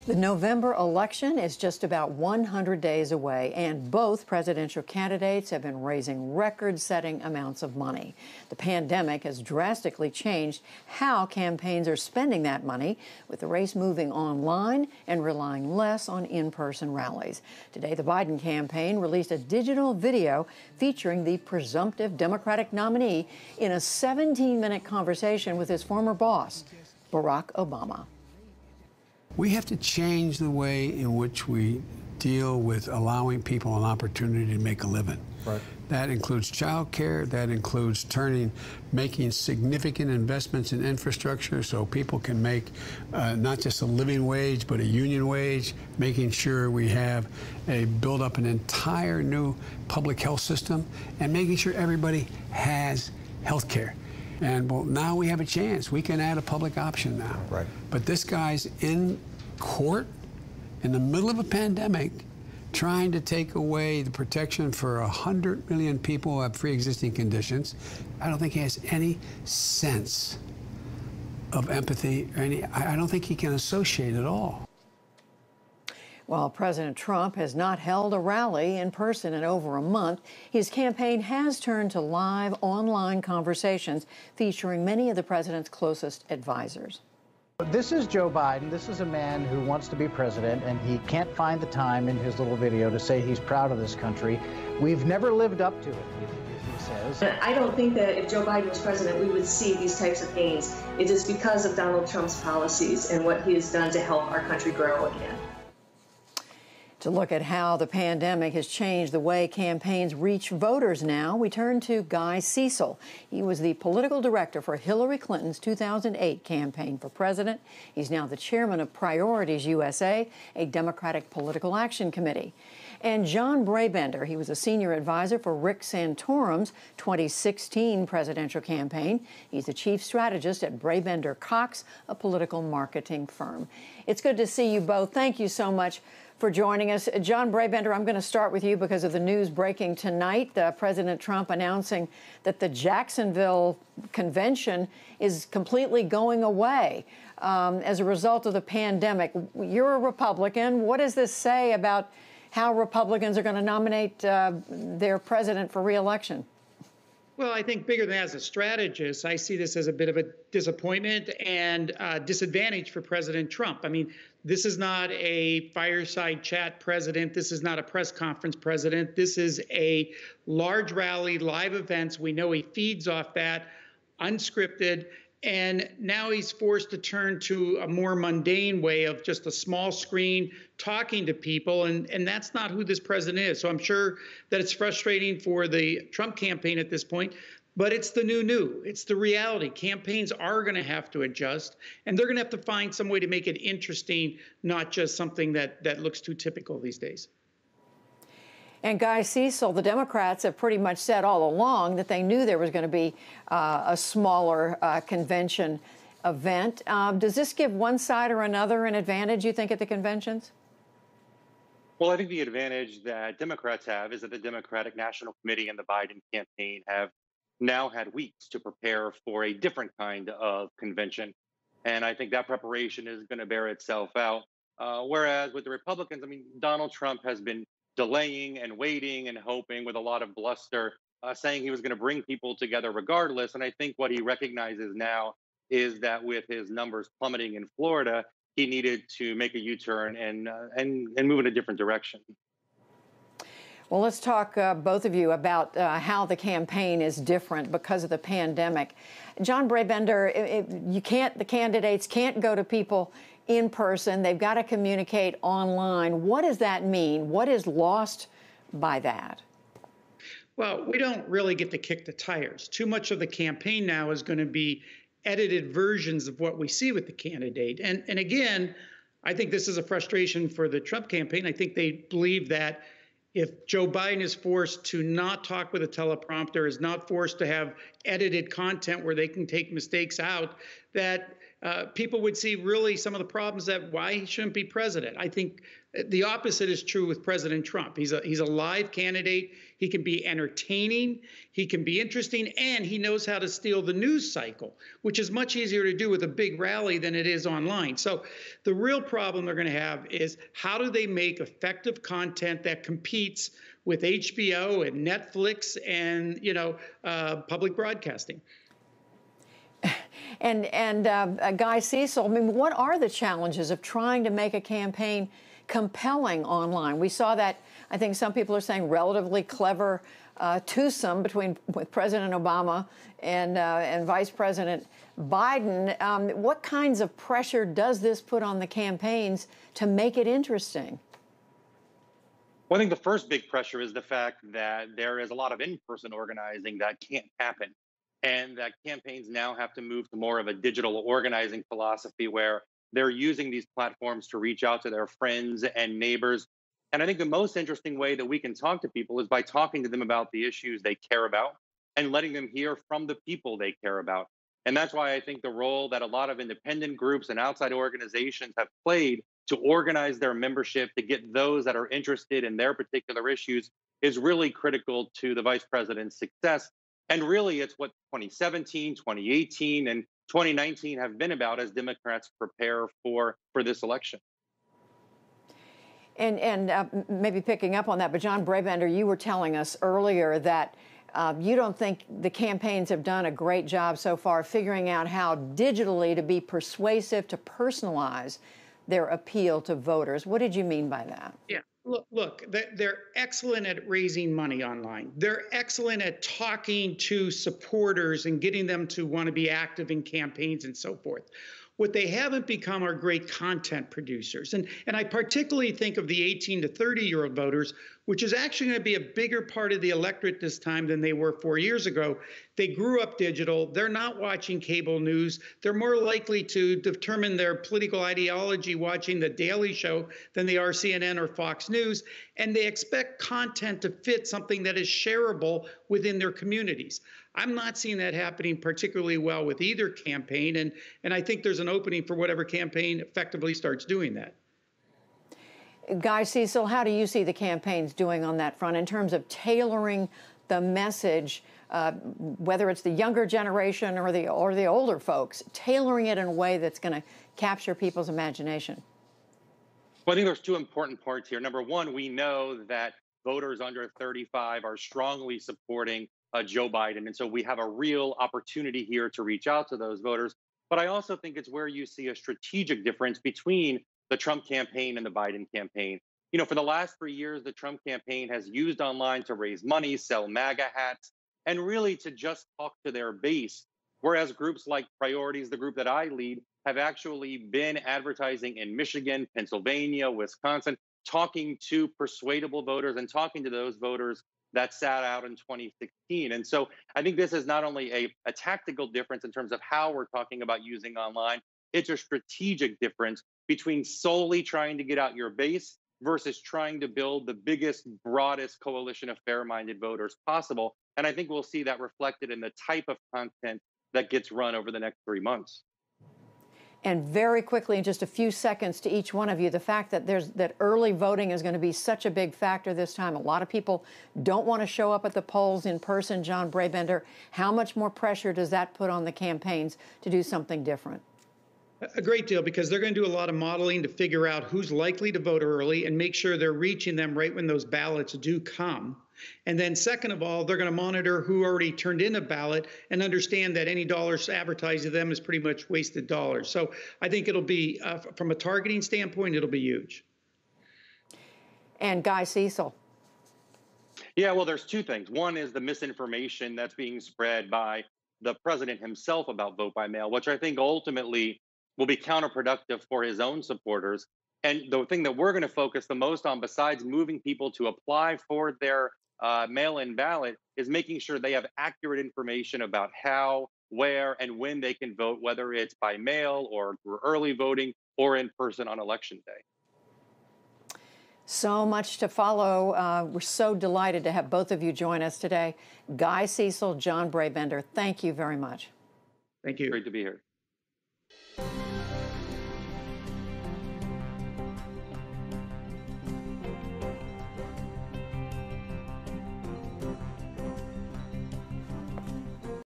The November election is just about 100 days away, and both presidential candidates have been raising record-setting amounts of money. The pandemic has drastically changed how campaigns are spending that money, with the race moving online and relying less on in-person rallies. Today, the Biden campaign released a digital video featuring the presumptive Democratic nominee in a 17-minute conversation with his former boss, Barack Obama. We have to change the way in which we deal with allowing people an opportunity to make a living. Right. That includes child care, that includes making significant investments in infrastructure so people can make not just a living wage, but a union wage, making sure we have build up an entire new public health system, and making sure everybody has health care. And well, now we have a chance. We can add a public option now. Right. But this guy's in court in the middle of a pandemic trying to take away the protection for 100 million people who have pre-existing conditions. I don't think he has any sense of empathy. I don't think he can associate at all. While President Trump has not held a rally in person in over a month, his campaign has turned to live online conversations featuring many of the president's closest advisors. This is Joe Biden. This is a man who wants to be president, and he can't find the time in his little video to say he's proud of this country. We've never lived up to it, he says. I don't think that if Joe Biden was president, we would see these types of gains. It is because of Donald Trump's policies and what he has done to help our country grow again. To look at how the pandemic has changed the way campaigns reach voters now, we turn to Guy Cecil. He was the political director for Hillary Clinton's 2008 campaign for president. He's now the chairman of Priorities USA, a Democratic political action committee. And John Brabender, he was a senior advisor for Rick Santorum's 2016 presidential campaign. He's the chief strategist at Brabender Cox, a political marketing firm. It's good to see you both. Thank you so much for joining us. John Brabender, I'm going to start with you because of the news breaking tonight. President Trump announcing that the Jacksonville convention is completely going away as a result of the pandemic. You're a Republican. What does this say about how Republicans are going to nominate their president for re-election? Well, I think bigger than as a strategist, I see this as a bit of a disappointment and disadvantage for President Trump. I mean, this is not a fireside chat president. This is not a press conference president. This is a large rally, live events. We know he feeds off that, unscripted. And now he's forced to turn to a more mundane way of just a small screen talking to people. And that's not who this president is. So I'm sure that it's frustrating for the Trump campaign at this point. But it's the new. It's the reality. Campaigns are going to have to adjust, and they're going to have to find some way to make it interesting, not just something that looks too typical these days. And Guy Cecil, the Democrats have pretty much said all along that they knew there was going to be a smaller convention event. Does this give one side or another an advantage, you think, at the conventions? Well, I think the advantage that Democrats have is that the Democratic National Committee and the Biden campaign have now had weeks to prepare for a different kind of convention. And I think that preparation is going to bear itself out. Whereas with the Republicans, I mean, Donald Trump has been delaying and waiting and hoping with a lot of bluster, saying he was going to bring people together regardless. And I think what he recognizes now is that with his numbers plummeting in Florida, he needed to make a U-turn and move in a different direction. Well, let's talk, both of you, about how the campaign is different because of the pandemic. John Brabender, the candidates can't go to people in person. They've got to communicate online. What does that mean? What is lost by that? Well, we don't really get to kick the tires. Too much of the campaign now is going to be edited versions of what we see with the candidate. And again, I think this is a frustration for the Trump campaign. I think they believe that if Joe Biden is forced to not talk with a teleprompter, is not forced to have edited content where they can take mistakes out, that people would see really some of the problems that why he shouldn't be president. I think the opposite is true with President Trump. He's a live candidate. He can be entertaining, he can be interesting, and he knows how to steal the news cycle, which is much easier to do with a big rally than it is online. So the real problem they're going to have is how do they make effective content that competes with HBO and Netflix and, public broadcasting. And Guy Cecil, I mean, what are the challenges of trying to make a campaign compelling online? We saw that, I think some people are saying, relatively clever twosome with President Obama and Vice President Biden. What kinds of pressure does this put on the campaigns to make it interesting? Well, I think the first big pressure is the fact that there is a lot of in-person organizing that can't happen, and that campaigns now have to move to more of a digital organizing philosophy where they're using these platforms to reach out to their friends and neighbors. And I think the most interesting way that we can talk to people is by talking to them about the issues they care about and letting them hear from the people they care about. And that's why I think the role that a lot of independent groups and outside organizations have played to organize their membership to get those that are interested in their particular issues is really critical to the vice president's success. And really, it's what 2017, 2018, and 2019 have been about as Democrats prepare for this election. And maybe picking up on that, but John Brabender, you were telling us earlier that you don't think the campaigns have done a great job so far figuring out how digitally to be persuasive, to personalize their appeal to voters. What did you mean by that? Yeah. Look, they're excellent at raising money online. They're excellent at talking to supporters and getting them to want to be active in campaigns and so forth. What they haven't become are great content producers. And I particularly think of the 18 to 30-year-old voters, which is actually going to be a bigger part of the electorate this time than they were 4 years ago. They grew up digital. They're not watching cable news. They're more likely to determine their political ideology watching The Daily Show than they are CNN or Fox News. And they expect content to fit something that is shareable within their communities. I'm not seeing that happening particularly well with either campaign, and I think there's an opening for whatever campaign effectively starts doing that. Guy Cecil, how do you see the campaigns doing on that front in terms of tailoring the message, whether it's the younger generation or the older folks, tailoring it in a way that's going to capture people's imagination? Well, I think there's two important parts here. Number one, we know that voters under 35 are strongly supporting Joe Biden. And so we have a real opportunity here to reach out to those voters. But I also think it's where you see a strategic difference between the Trump campaign and the Biden campaign. For the last 3 years, the Trump campaign has used online to raise money, sell MAGA hats, and really to just talk to their base. Whereas groups like Priorities, the group that I lead, have actually been advertising in Michigan, Pennsylvania, Wisconsin, talking to persuadable voters and talking to those voters that sat out in 2016. And so I think this is not only a tactical difference in terms of how we're talking about using online, it's a strategic difference between solely trying to get out your base versus trying to build the biggest, broadest coalition of fair-minded voters possible. And I think we'll see that reflected in the type of content that gets run over the next 3 months. And very quickly, in just a few seconds to each one of you, the fact that early voting is going to be such a big factor this time. A lot of people don't want to show up at the polls in person. John Brabender, how much more pressure does that put on the campaigns to do something different? A great deal, because they're going to do a lot of modeling to figure out who's likely to vote early and make sure they're reaching them right when those ballots do come. And then second of all, they're going to monitor who already turned in a ballot and understand that any dollars advertised to them is pretty much wasted dollars. So I think it'll be, from a targeting standpoint, it'll be huge. And Guy Cecil. Yeah, well, there's two things. One is the misinformation that's being spread by the president himself about vote by mail, which I think ultimately will be counterproductive for his own supporters. And the thing that we're going to focus the most on, besides moving people to apply for their mail-in ballot, is making sure they have accurate information about how, where, and when they can vote, whether it's by mail or through early voting or in person on Election Day. So much to follow. We're so delighted to have both of you join us today. Guy Cecil, John Brabender, thank you very much. Thank you. Great to be here. you.